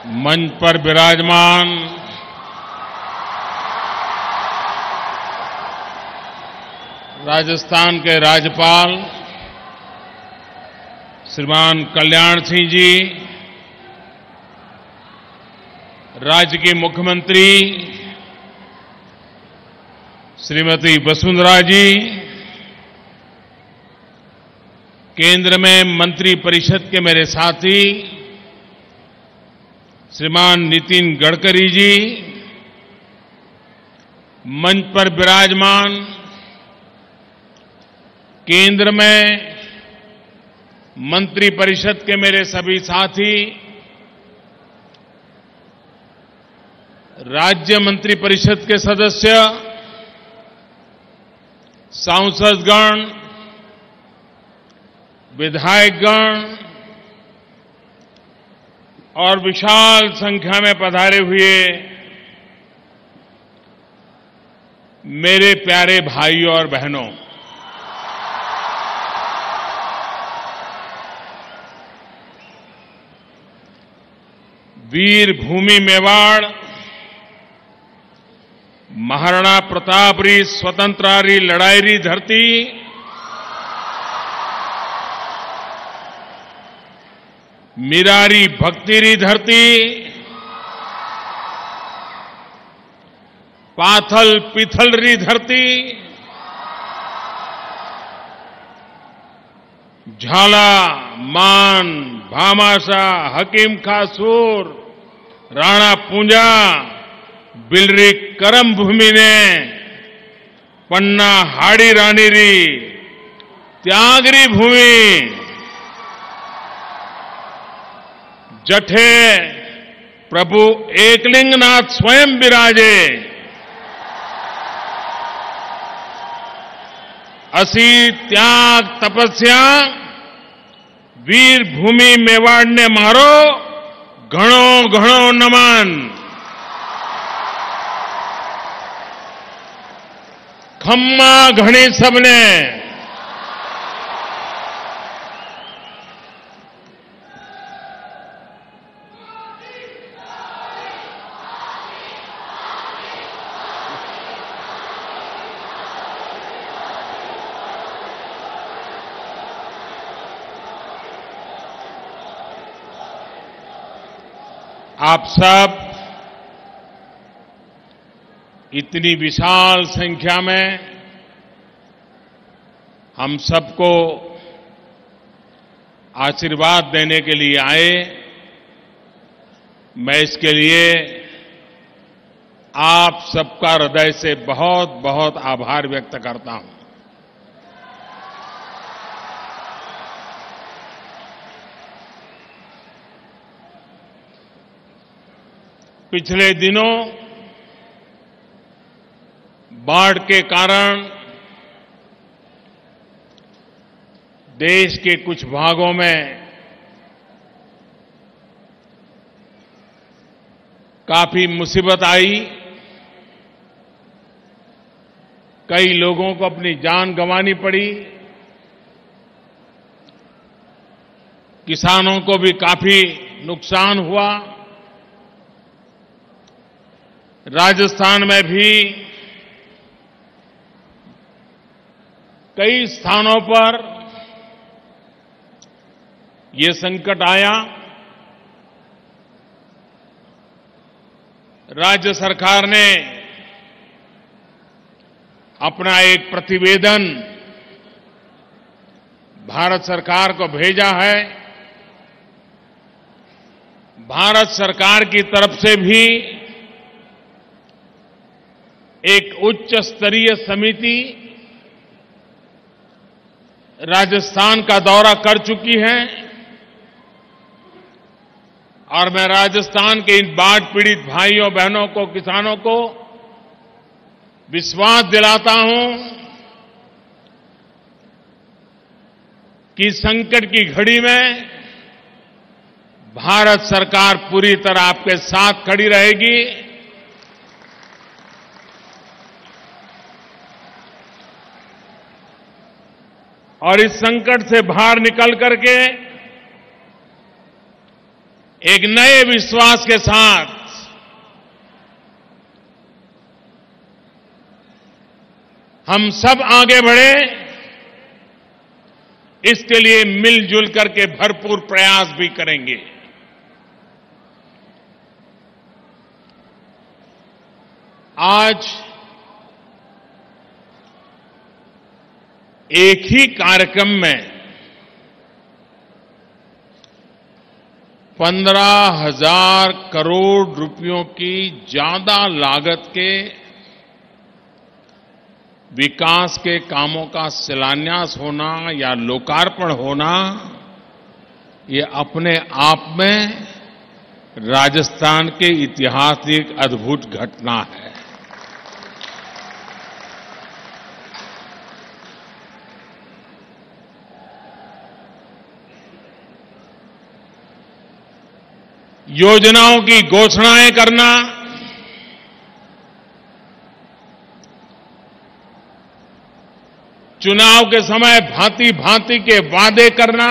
मंच पर विराजमान राजस्थान के राज्यपाल श्रीमान कल्याण सिंह जी, राज्य की मुख्यमंत्री श्रीमती वसुंधरा जी, केंद्र में मंत्री परिषद के मेरे साथी श्रीमान नितिन गडकरी जी, मंच पर विराजमान केंद्र में मंत्री परिषद के मेरे सभी साथी, राज्य मंत्री परिषद के सदस्य, सांसदगण, विधायकगण और विशाल संख्या में पधारे हुए मेरे प्यारे भाइयों और बहनों, वीर भूमि मेवाड़, महाराणा प्रताप री स्वतंत्रा री लड़ाई री धरती, मीरारी भक्ति री धरती, पाथल पिथल री धरती, झाला मान भामाशा हकीम खासूर राणा पूंजा बिलरी करम भूमि ने पन्ना हाड़ी रानी री त्यागरी भूमि जठे प्रभु एकलिंगनाथ स्वयं विराजे, असी त्याग तपस्या वीर भूमि मेवाड़ ने मारो घणो घणो नमन। खम्मा घणी सबने आप सब इतनी विशाल संख्या में हम सबको आशीर्वाद देने के लिए आए, मैं इसके लिए आप सबका हृदय से बहुत बहुत आभार व्यक्त करता हूं। पिछले दिनों बाढ़ के कारण देश के कुछ भागों में काफी मुसीबत आई, कई लोगों को अपनी जान गंवानी पड़ी, किसानों को भी काफी नुकसान हुआ। राजस्थान में भी कई स्थानों पर ये संकट आया। राज्य सरकार ने अपना एक प्रतिवेदन भारत सरकार को भेजा है। भारत सरकार की तरफ से भी एक उच्च स्तरीय समिति राजस्थान का दौरा कर चुकी है और मैं राजस्थान के इन बाढ़ पीड़ित भाइयों बहनों को, किसानों को विश्वास दिलाता हूं कि संकट की घड़ी में भारत सरकार पूरी तरह आपके साथ खड़ी रहेगी। और इस संकट से बाहर निकल करके एक नए विश्वास के साथ हम सब आगे बढ़े, इसके लिए मिलजुल करके भरपूर प्रयास भी करेंगे। आज एक ही कार्यक्रम में 15,000 करोड़ रुपयों की ज्यादा लागत के विकास के कामों का शिलान्यास होना या लोकार्पण होना, ये अपने आप में राजस्थान के इतिहास की एक अद्भुत घटना है। योजनाओं की घोषणाएं करना, चुनाव के समय भांति भांति के वादे करना,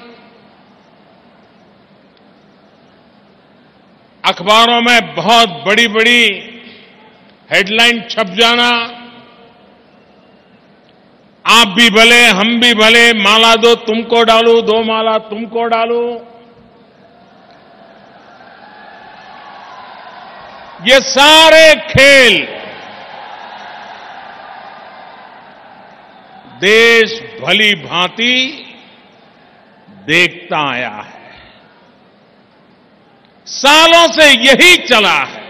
अखबारों में बहुत बड़ी बड़ी हेडलाइन छप जाना, आप भी भले हम भी भले, माला दो तुमको डालूं, दो माला तुमको डालूं, ये सारे खेल देश भली भांति देखता आया है। सालों से यही चला है।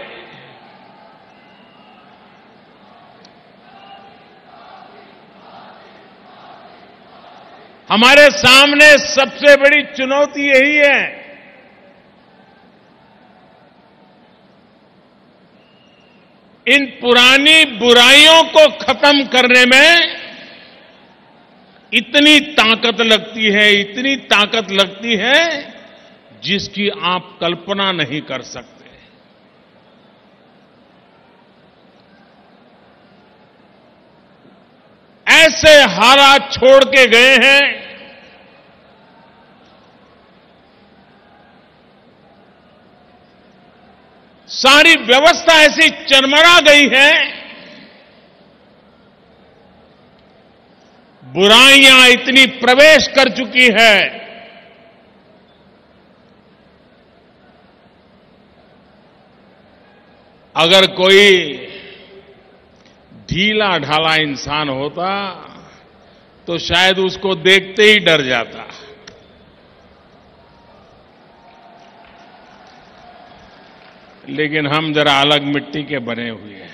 हमारे सामने सबसे बड़ी चुनौती यही है। इन पुरानी बुराइयों को खत्म करने में इतनी ताकत लगती है, इतनी ताकत लगती है जिसकी आप कल्पना नहीं कर सकते। ऐसे हालात छोड़ के गए हैं, सारी व्यवस्था ऐसी चरमरा गई है, बुराइयां इतनी प्रवेश कर चुकी है, अगर कोई ढीला ढाला इंसान होता तो शायद उसको देखते ही डर जाता। लेकिन हम जरा अलग मिट्टी के बने हुए हैं।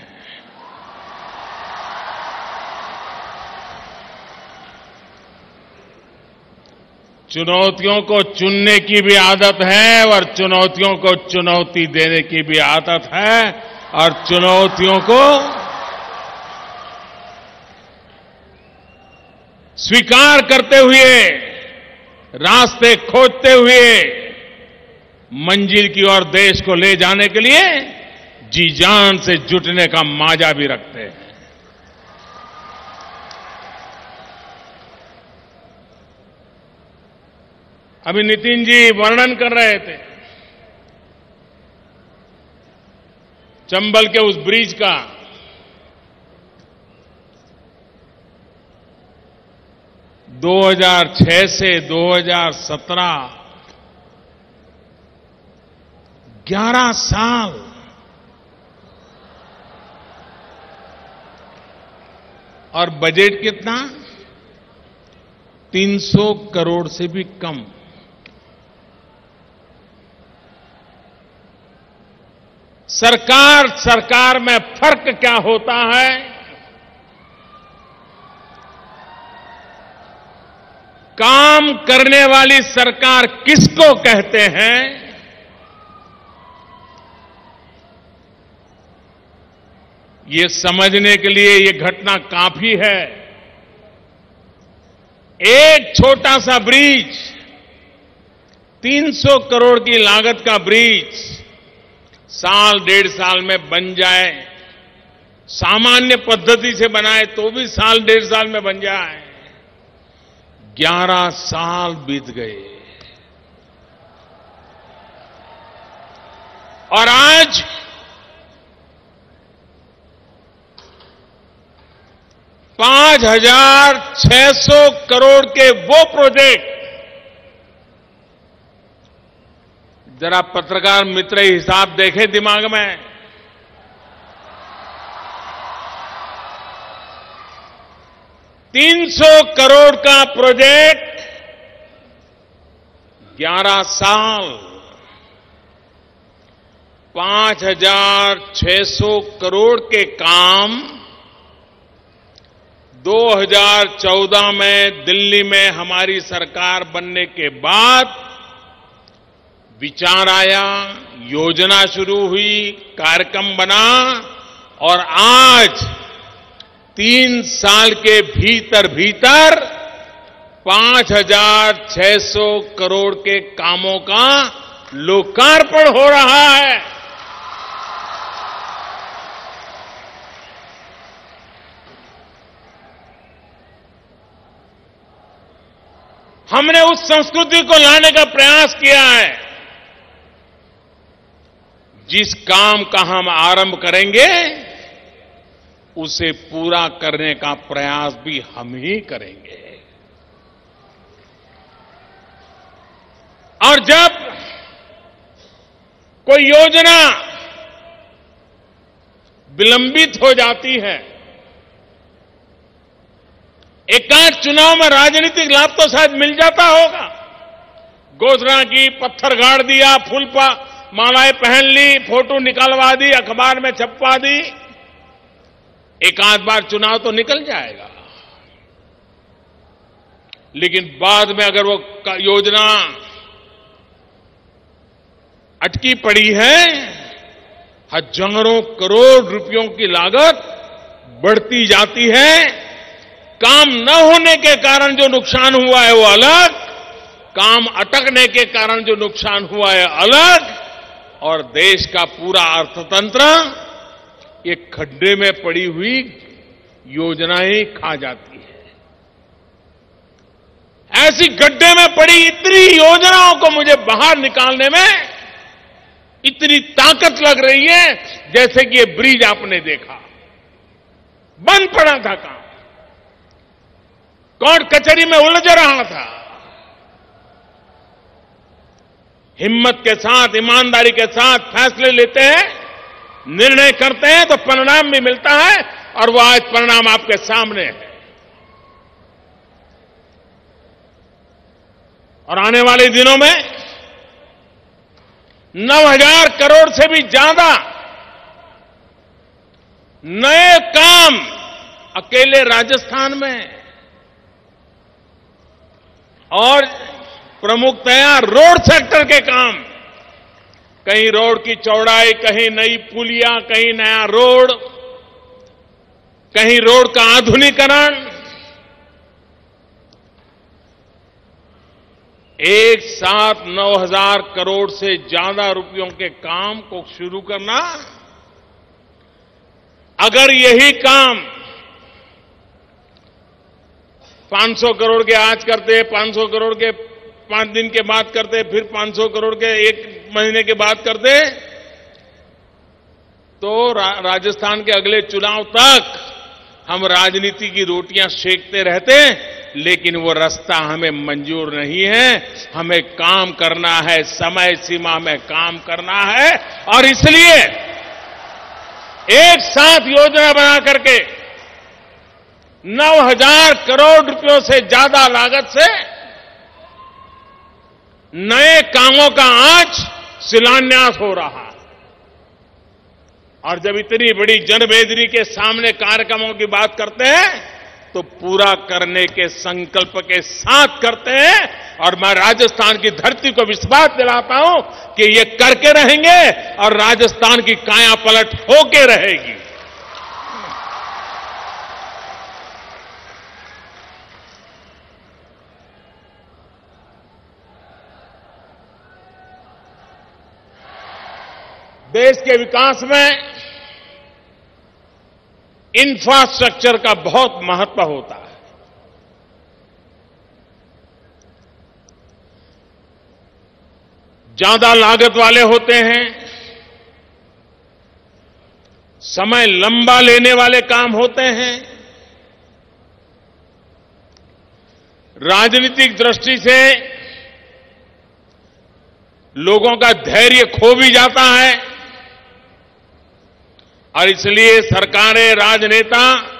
चुनौतियों को चुनने की भी आदत है और चुनौतियों को चुनौती देने की भी आदत है, और चुनौतियों को स्वीकार करते हुए, रास्ते खोजते हुए मंजिल की ओर देश को ले जाने के लिए जी जान से जुटने का माजा भी रखते हैं। अभी नितिन जी वर्णन कर रहे थे चंबल के उस ब्रिज का। दो 2006 से 2017 11 साल और बजट कितना? 300 करोड़ से भी कम। सरकार में फर्क क्या होता है? काम करने वाली सरकार किसको कहते हैं? ये समझने के लिए ये घटना काफी है। एक छोटा सा ब्रिज, 300 करोड़ की लागत का ब्रिज साल डेढ़ साल में बन जाए, सामान्य पद्धति से बनाए तो भी साल डेढ़ साल में बन जाए। 11 साल बीत गए। और आज ₹5,600 करोड़ के वो प्रोजेक्ट, जरा पत्रकार मित्र हिसाब देखें दिमाग में, 300 करोड़ का प्रोजेक्ट 11 साल, 5,600 करोड़ के काम 2014 में दिल्ली में हमारी सरकार बनने के बाद विचार आया, योजना शुरू हुई, कार्यक्रम बना और आज 3 साल के भीतर भीतर 5,600 करोड़ के कामों का लोकार्पण हो रहा है। हमने उस संस्कृति को लाने का प्रयास किया है, जिस काम का हम आरंभ करेंगे उसे पूरा करने का प्रयास भी हम ही करेंगे। और जब कोई योजना विलंबित हो जाती है, एकाध चुनाव में राजनीतिक लाभ तो शायद मिल जाता होगा, घोषणा की, पत्थर गाड़ दिया, फूल मालाएं पहन ली, फोटो निकलवा दी, अखबार में छपवा दी, एक आध बार चुनाव तो निकल जाएगा। लेकिन बाद में अगर वो योजना अटकी पड़ी है, हजारों करोड़ रुपयों की लागत बढ़ती जाती है, काम न होने के कारण जो नुकसान हुआ है वो अलग, काम अटकने के कारण जो नुकसान हुआ है अलग, और देश का पूरा अर्थतंत्र ये खड्डे में पड़ी हुई योजनाएं खा जाती है। ऐसी गड्ढे में पड़ी इतनी योजनाओं को मुझे बाहर निकालने में इतनी ताकत लग रही है, जैसे कि ये ब्रिज आपने देखा, बंद पड़ा था काम, कोर्ट कचहरी में उलझ रहा था। हिम्मत के साथ, ईमानदारी के साथ फैसले लेते हैं, निर्णय करते हैं तो परिणाम भी मिलता है, और वो आज परिणाम आपके सामने है। और आने वाले दिनों में 9,000 करोड़ से भी ज्यादा नए काम अकेले राजस्थान में, और प्रमुखतया रोड सेक्टर के काम, कहीं रोड की चौड़ाई, कहीं नई पुलिया, कहीं नया रोड, कहीं रोड का आधुनिकीकरण, एक साथ 9,000 करोड़ से ज्यादा रुपयों के काम को शुरू करना। अगर यही काम 500 करोड़ के आज करते, 500 करोड़ के 5 दिन के बाद करते, फिर 500 करोड़ के 1 महीने के बाद करते, तो राजस्थान के अगले चुनाव तक हम राजनीति की रोटियां सेकते रहते, लेकिन वो रास्ता हमें मंजूर नहीं है। हमें काम करना है, समय सीमा में काम करना है, और इसलिए एक साथ योजना बना करके 9,000 करोड़ रुपयों से ज्यादा लागत से नए कामों का आज शिलान्यास हो रहा है। और जब इतनी बड़ी जनमेदनी के सामने कार्यक्रमों की बात करते हैं तो पूरा करने के संकल्प के साथ करते हैं, और मैं राजस्थान की धरती को विश्वास दिलाता हूं कि ये करके रहेंगे और राजस्थान की काया पलट होके रहेगी। देश के विकास में इंफ्रास्ट्रक्चर का बहुत महत्व होता है। ज्यादा लागत वाले होते हैं, समय लंबा लेने वाले काम होते हैं। राजनीतिक दृष्टि से लोगों का धैर्य खो भी जाता है और इसलिए सरकारें, राजनेता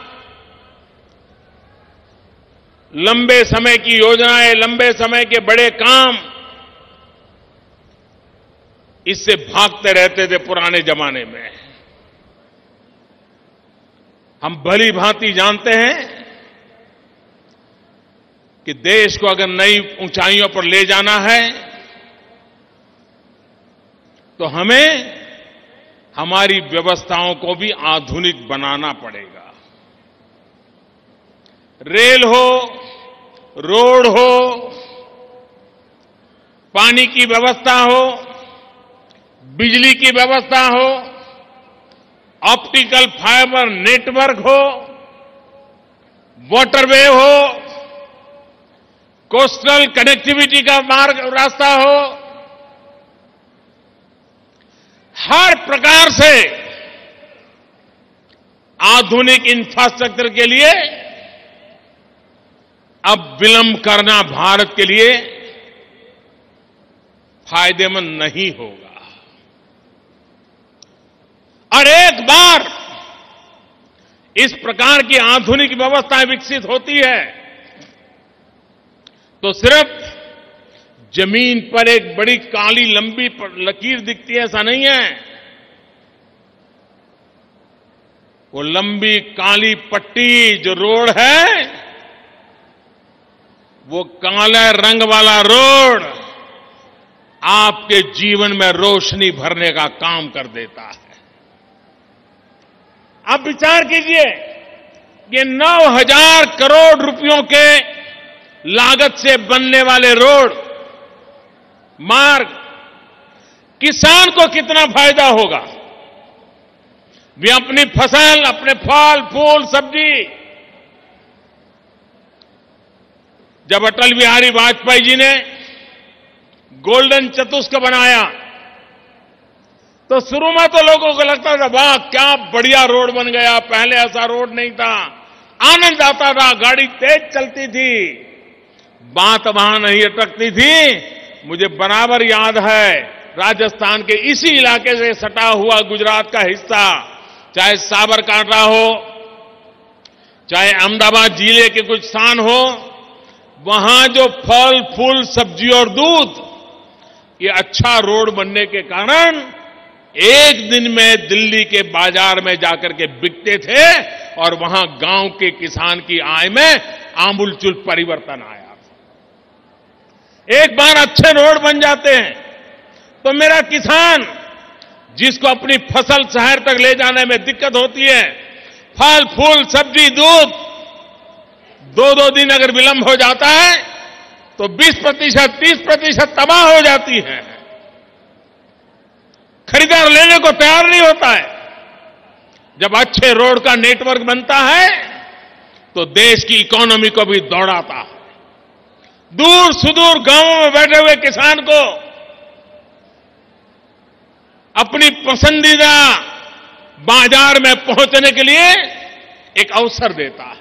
लंबे समय की योजनाएं, लंबे समय के बड़े काम, इससे भागते रहते थे पुराने जमाने में। हम भली भांति जानते हैं कि देश को अगर नई ऊंचाइयों पर ले जाना है तो हमें हमारी व्यवस्थाओं को भी आधुनिक बनाना पड़ेगा। रेल हो, रोड हो, पानी की व्यवस्था हो, बिजली की व्यवस्था हो, ऑप्टिकल फाइबर नेटवर्क हो, वाटरवे हो, कोस्टल कनेक्टिविटी का मार्ग रास्ता हो, हर प्रकार से आधुनिक इंफ्रास्ट्रक्चर के लिए अब विलंब करना भारत के लिए फायदेमंद नहीं होगा। और एक बार इस प्रकार की आधुनिक व्यवस्थाएं विकसित होती है तो सिर्फ जमीन पर एक बड़ी काली लंबी लकीर दिखती है, ऐसा नहीं है। वो लंबी काली पट्टी जो रोड है, वो काले रंग वाला रोड आपके जीवन में रोशनी भरने का काम कर देता है। आप विचार कीजिए, ये 9,000 करोड़ रुपयों के लागत से बनने वाले रोड मार्ग किसान को कितना फायदा होगा। वे अपनी फसल, अपने फल फूल सब्जी, जब अटल बिहारी वाजपेयी जी ने गोल्डन चतुष्क बनाया तो शुरू में तो लोगों को लगता था वाह क्या बढ़िया रोड बन गया, पहले ऐसा रोड नहीं था, आनंद आता था, गाड़ी तेज चलती थी, बात वहां नहीं अटकती थी। मुझे बराबर याद है राजस्थान के इसी इलाके से सटा हुआ गुजरात का हिस्सा, चाहे साबरकांठा हो, चाहे अहमदाबाद जिले के कुछ स्थान हो, वहां जो फल फूल सब्जी और दूध, ये अच्छा रोड बनने के कारण एक दिन में दिल्ली के बाजार में जाकर के बिकते थे और वहां गांव के किसान की आय में आमूलचूल परिवर्तन आया। एक बार अच्छे रोड बन जाते हैं तो मेरा किसान जिसको अपनी फसल शहर तक ले जाने में दिक्कत होती है, फल फूल सब्जी दूध 2-2 दिन अगर विलंब हो जाता है तो 20%, 30% तबाह हो जाती है। खरीदार लेने को तैयार नहीं होता है। जब अच्छे रोड का नेटवर्क बनता है तो देश की इकोनॉमी को भी दौड़ाता है। दूर सुदूर गांवों में बैठे हुए किसान को अपनी पसंदीदा बाजार में पहुंचने के लिए एक अवसर देता है।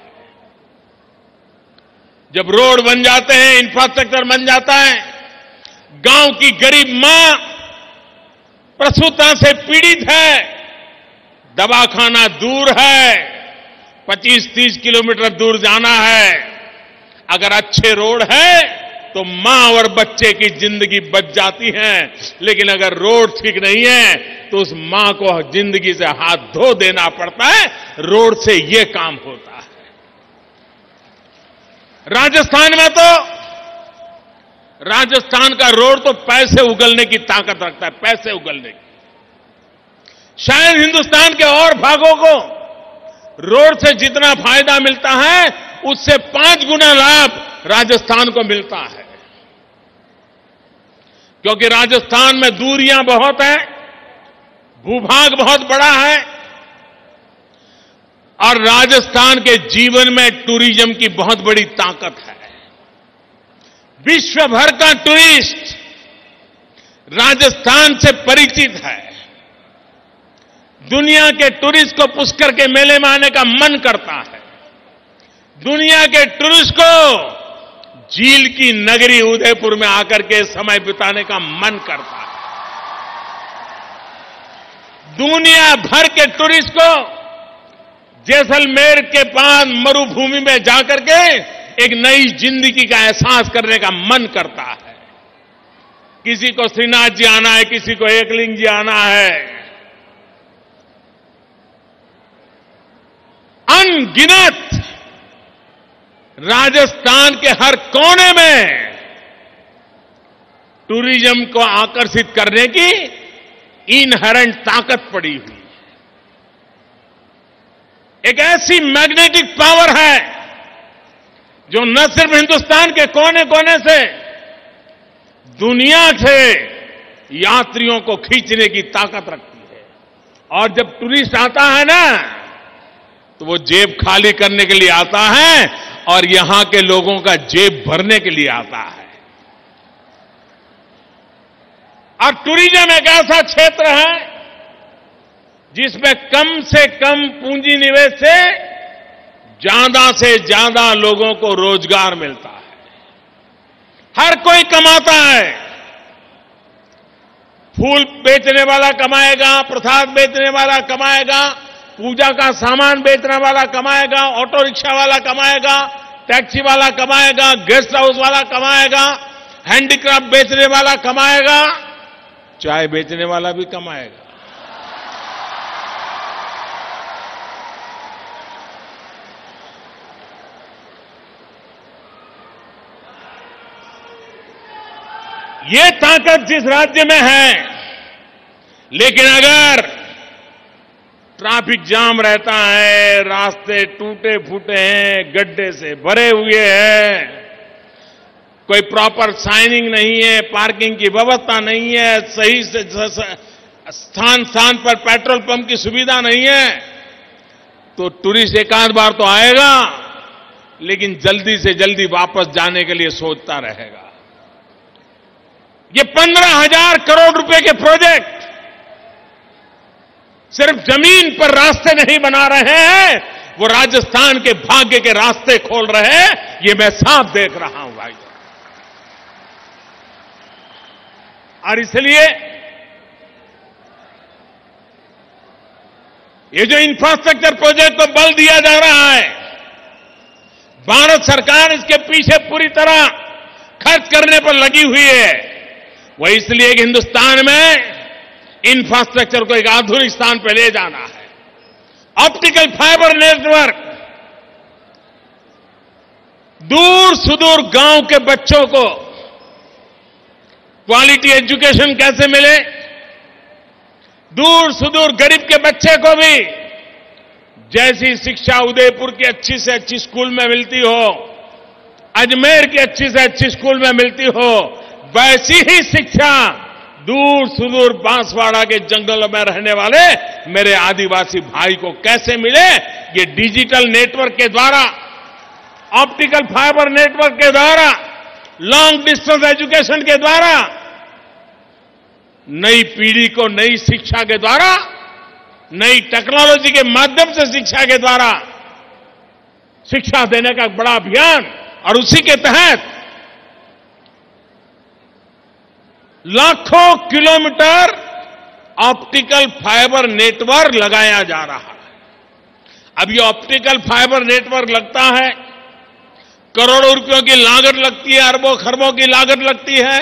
जब रोड बन जाते हैं, इंफ्रास्ट्रक्चर बन जाता है, गांव की गरीब मां प्रसूता से पीड़ित है, दवाखाना दूर है, 25-30 किलोमीटर दूर जाना है, अगर अच्छे रोड है तो मां और बच्चे की जिंदगी बच जाती है। लेकिन अगर रोड ठीक नहीं है तो उस मां को जिंदगी से हाथ धो देना पड़ता है। रोड से ये काम होता है। राजस्थान का रोड तो पैसे उगलने की ताकत रखता है, पैसे उगलने की। शायद हिंदुस्तान के और भागों को रोड से जितना फायदा मिलता है उससे 5 गुना लाभ राजस्थान को मिलता है, क्योंकि राजस्थान में दूरियां बहुत हैं, भूभाग बहुत बड़ा है और राजस्थान के जीवन में टूरिज्म की बहुत बड़ी ताकत है। विश्व भर का टूरिस्ट राजस्थान से परिचित है। दुनिया के टूरिस्ट को पुष्कर के मेले में आने का मन करता है। दुनिया के टूरिस्ट को झील की नगरी उदयपुर में आकर के समय बिताने का मन करता है। दुनिया भर के टूरिस्ट को जैसलमेर के पास मरुभूमि में जाकर के एक नई जिंदगी का एहसास करने का मन करता है। किसी को श्रीनाथ जी आना है, किसी को एकलिंग जी आना है। अनगिनत राजस्थान के हर कोने में टूरिज्म को आकर्षित करने की इनहेरेंट ताकत पड़ी हुई है। एक ऐसी मैग्नेटिक पावर है जो न सिर्फ हिंदुस्तान के कोने कोने से दुनिया से यात्रियों को खींचने की ताकत रखती है। और जब टूरिस्ट आता है ना, तो वो जेब खाली करने के लिए आता है और यहां के लोगों का जेब भरने के लिए आता है। और टूरिज्म एक ऐसा क्षेत्र है जिसमें कम से कम पूंजी निवेश से ज्यादा लोगों को रोजगार मिलता है। हर कोई कमाता है। फूल बेचने वाला कमाएगा, प्रसाद बेचने वाला कमाएगा, पूजा का सामान बेचने वाला कमाएगा, ऑटो रिक्शा वाला कमाएगा, टैक्सी वाला कमाएगा, गेस्ट हाउस वाला कमाएगा, हैंडीक्राफ्ट बेचने वाला कमाएगा, चाय बेचने वाला भी कमाएगा। ये ताकत जिस राज्य में है, लेकिन अगर ट्रैफिक जाम रहता है, रास्ते टूटे फूटे हैं, गड्ढे से भरे हुए हैं, कोई प्रॉपर साइनिंग नहीं है, पार्किंग की व्यवस्था नहीं है, सही से स्थान स्थान पर पेट्रोल पंप की सुविधा नहीं है, तो टूरिस्ट एक आध बार तो आएगा, लेकिन जल्दी से जल्दी वापस जाने के लिए सोचता रहेगा। ये 15,000 करोड़ रुपए के प्रोजेक्ट सिर्फ जमीन पर रास्ते नहीं बना रहे हैं, वो राजस्थान के भाग्य के रास्ते खोल रहे हैं। ये मैं साफ देख रहा हूं भाई। और इसलिए ये जो इंफ्रास्ट्रक्चर प्रोजेक्ट को बल दिया जा रहा है, भारत सरकार इसके पीछे पूरी तरह खर्च करने पर लगी हुई है। वो इसलिए कि हिंदुस्तान में इंफ्रास्ट्रक्चर को एक आधुनिक स्थान पर ले जाना है। ऑप्टिकल फाइबर नेटवर्क दूर सुदूर गांव के बच्चों को क्वालिटी एजुकेशन कैसे मिले, दूर सुदूर गरीब के बच्चे को भी जैसी शिक्षा उदयपुर की अच्छी से अच्छी स्कूल में मिलती हो, अजमेर की अच्छी से अच्छी स्कूल में मिलती हो, वैसी ही शिक्षा दूर सुदूर बांसवाड़ा के जंगलों में रहने वाले मेरे आदिवासी भाई को कैसे मिले। ये डिजिटल नेटवर्क के द्वारा, ऑप्टिकल फाइबर नेटवर्क के द्वारा, लॉन्ग डिस्टेंस एजुकेशन के द्वारा, नई पीढ़ी को नई शिक्षा के द्वारा, नई टेक्नोलॉजी के माध्यम से शिक्षा के द्वारा शिक्षा देने का एक बड़ा अभियान, और उसी के तहत लाखों किलोमीटर ऑप्टिकल फाइबर नेटवर्क लगाया जा रहा है। अब ये ऑप्टिकल फाइबर नेटवर्क लगता है, करोड़ों रुपयों की लागत लगती है, अरबों खरबों की लागत लगती है,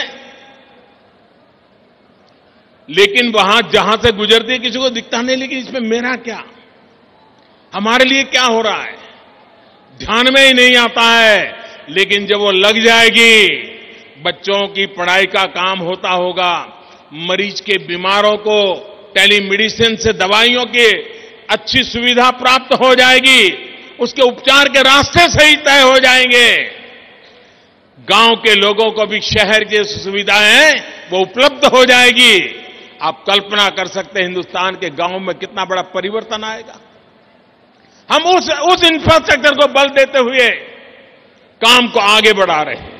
लेकिन वहां जहां से गुजरती है किसी को दिखता नहीं। लेकिन इसमें मेरा क्या, हमारे लिए क्या हो रहा है, ध्यान में ही नहीं आता है। लेकिन जब वो लग जाएगी, बच्चों की पढ़ाई का काम होता होगा, मरीज के बीमारों को टेलीमेडिसिन से दवाइयों की अच्छी सुविधा प्राप्त हो जाएगी, उसके उपचार के रास्ते सही तय हो जाएंगे, गांव के लोगों को भी शहर की सुविधाएं वो उपलब्ध हो जाएगी। आप कल्पना कर सकते हैं हिंदुस्तान के गांव में कितना बड़ा परिवर्तन आएगा। हम उस इंफ्रास्ट्रक्चर को बल देते हुए काम को आगे बढ़ा रहे हैं।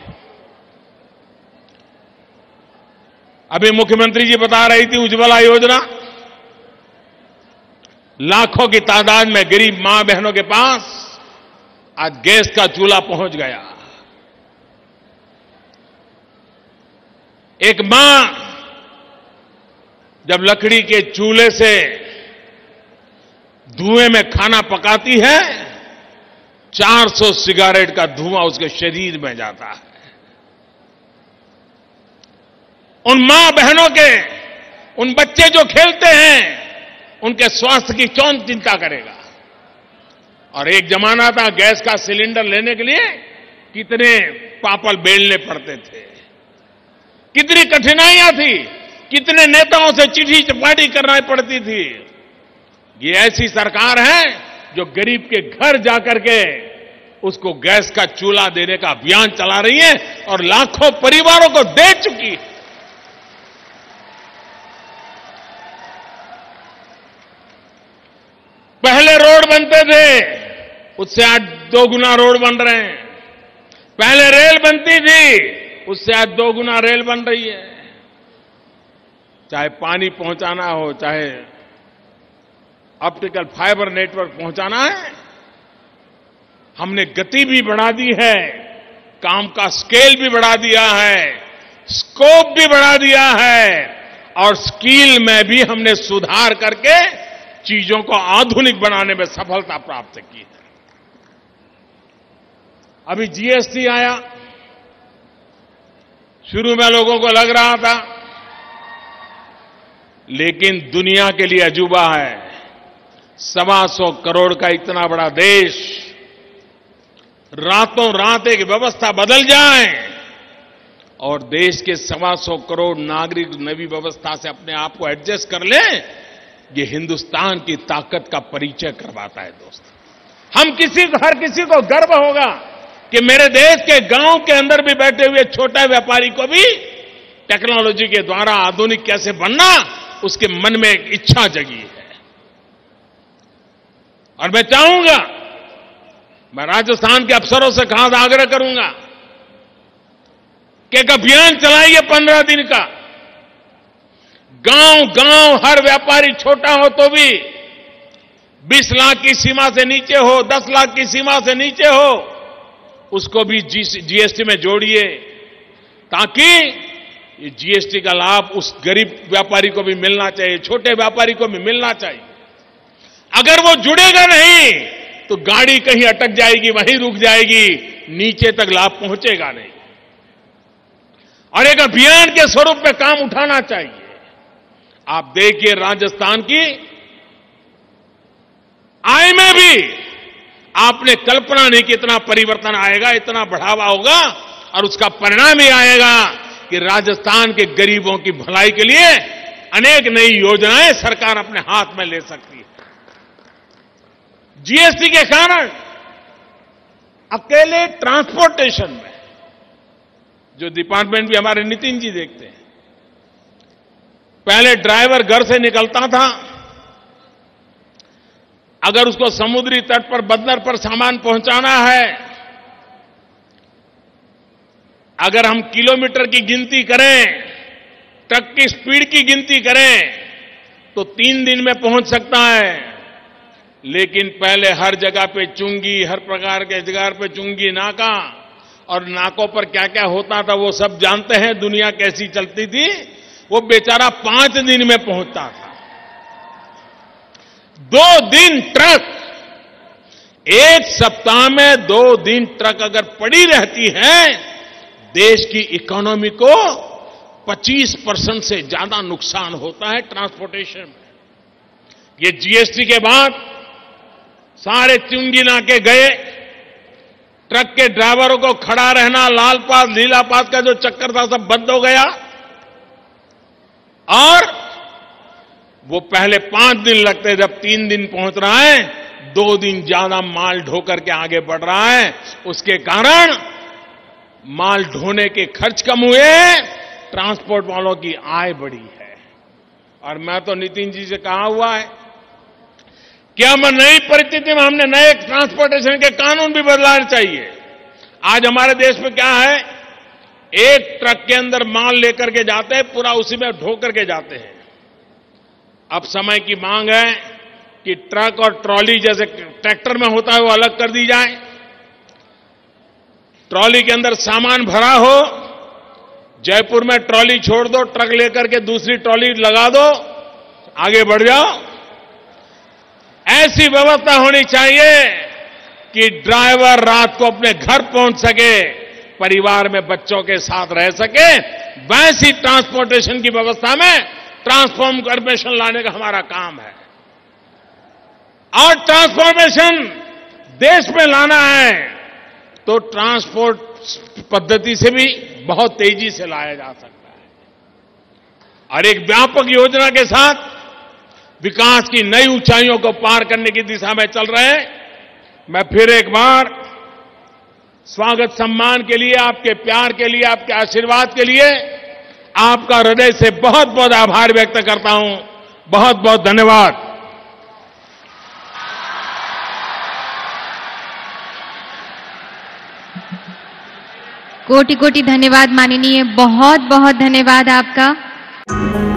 अभी मुख्यमंत्री जी बता रही थी उज्ज्वला योजना, लाखों की तादाद में गरीब मां बहनों के पास आज गैस का चूल्हा पहुंच गया। एक मां जब लकड़ी के चूल्हे से धुएं में खाना पकाती है, 400 सिगारेट का धुआं उसके शरीर में जाता है। उन मां बहनों के, उन बच्चे जो खेलते हैं, उनके स्वास्थ्य की कौन चिंता करेगा? और एक जमाना था गैस का सिलेंडर लेने के लिए कितने पापड़ बेलने पड़ते थे, कितनी कठिनाइयां थी, कितने नेताओं से चिट्ठी चपाटी करना पड़ती थी। ये ऐसी सरकार है जो गरीब के घर जाकर के उसको गैस का चूल्हा देने का अभियान चला रही है और लाखों परिवारों को दे चुकी है। पहले रोड बनते थे, उससे आज 2 गुना रोड बन रहे हैं। पहले रेल बनती थी, उससे आज 2 गुना रेल बन रही है। चाहे पानी पहुंचाना हो, चाहे ऑप्टिकल फाइबर नेटवर्क पहुंचाना है, हमने गति भी बढ़ा दी है, काम का स्केल भी बढ़ा दिया है, स्कोप भी बढ़ा दिया है और स्किल में भी हमने सुधार करके चीजों को आधुनिक बनाने में सफलता प्राप्त की है। अभी जीएसटी आया, शुरू में लोगों को लग रहा था, लेकिन दुनिया के लिए अजूबा है। 125 करोड़ का इतना बड़ा देश, रातों रात एक व्यवस्था बदल जाए और देश के 125 करोड़ नागरिक नई व्यवस्था से अपने आप को एडजस्ट कर ले, ये हिंदुस्तान की ताकत का परिचय करवाता है। दोस्त, हम हर किसी को गर्व होगा कि मेरे देश के गांव के अंदर भी बैठे हुए छोटे व्यापारी को भी टेक्नोलॉजी के द्वारा आधुनिक कैसे बनना, उसके मन में एक इच्छा जगी है। और मैं चाहूंगा, मैं राजस्थान के अफसरों से खास आग्रह करूंगा कि एक अभियान चलाइए 15 दिन का। गांव गांव हर व्यापारी छोटा हो तो भी 20 लाख की सीमा से नीचे हो, 10 लाख की सीमा से नीचे हो, उसको भी जीएसटी में जोड़िए, ताकि ये जीएसटी का लाभ उस गरीब व्यापारी को भी मिलना चाहिए, छोटे व्यापारी को भी मिलना चाहिए। अगर वो जुड़ेगा नहीं तो गाड़ी कहीं अटक जाएगी, वहीं रुक जाएगी, नीचे तक लाभ पहुंचेगा नहीं। और एक अभियान के स्वरूप में काम उठाना चाहिए। आप देखिए राजस्थान की आय में भी आपने कल्पना नहीं कि इतना परिवर्तन आएगा, इतना बढ़ावा होगा और उसका परिणाम ही आएगा कि राजस्थान के गरीबों की भलाई के लिए अनेक नई योजनाएं सरकार अपने हाथ में ले सकती है। जीएसटी के कारण अकेले ट्रांसपोर्टेशन में, जो डिपार्टमेंट भी हमारे नितिन जी देखते हैं, पहले ड्राइवर घर से निकलता था, अगर उसको समुद्री तट पर बंदर पर सामान पहुंचाना है, अगर हम किलोमीटर की गिनती करें, ट्रक की स्पीड की गिनती करें, तो 3 दिन में पहुंच सकता है। लेकिन पहले हर जगह पे चुंगी, हर प्रकार के जगह पे चुंगी नाका, और नाकों पर क्या क्या होता था वो सब जानते हैं, दुनिया कैसी चलती थी। वो बेचारा 5 दिन में पहुंचता था। 2 दिन ट्रक, एक सप्ताह में 2 दिन ट्रक अगर पड़ी रहती है, देश की इकोनॉमी को 25% से ज्यादा नुकसान होता है ट्रांसपोर्टेशन में। ये जीएसटी के बाद सारे चुंगी नाके गए, ट्रक के ड्राइवरों को खड़ा रहना, लाल पास नीला पास का जो चक्कर था सब बंद हो गया, और वो पहले 5 दिन लगते, जब 3 दिन पहुंच रहा है, 2 दिन ज्यादा माल ढोकर के आगे बढ़ रहा है। उसके कारण माल ढोने के खर्च कम हुए, ट्रांसपोर्ट वालों की आय बढ़ी है। और मैं तो नितिन जी से कहा हुआ है कि हम नई परिस्थिति में हमने नए ट्रांसपोर्टेशन के कानून भी बदलाने चाहिए। आज हमारे देश में क्या है, एक ट्रक के अंदर माल लेकर के जाते हैं, पूरा उसी में ढो करके जाते हैं। अब समय की मांग है, कि ट्रक और ट्रॉली जैसे ट्रैक्टर में होता है वो अलग कर दी जाए, ट्रॉली के अंदर सामान भरा हो, जयपुर में ट्रॉली छोड़ दो, ट्रक लेकर के दूसरी ट्रॉली लगा दो, आगे बढ़ जाओ। ऐसी व्यवस्था होनी चाहिए कि ड्राइवर रात को अपने घर पहुंच सके, परिवार में बच्चों के साथ रह सके। वैसी ट्रांसपोर्टेशन की व्यवस्था में ट्रांसफॉर्मेशन लाने का हमारा काम है। और ट्रांसफॉर्मेशन देश में लाना है तो ट्रांसपोर्ट पद्धति से भी बहुत तेजी से लाया जा सकता है। और एक व्यापक योजना के साथ विकास की नई ऊंचाइयों को पार करने की दिशा में चल रहे हैं। मैं फिर एक बार स्वागत सम्मान के लिए, आपके प्यार के लिए, आपके आशीर्वाद के लिए आपका हृदय से बहुत बहुत आभार व्यक्त करता हूं। बहुत बहुत धन्यवाद। कोटि कोटि धन्यवाद माननीय, बहुत बहुत धन्यवाद आपका।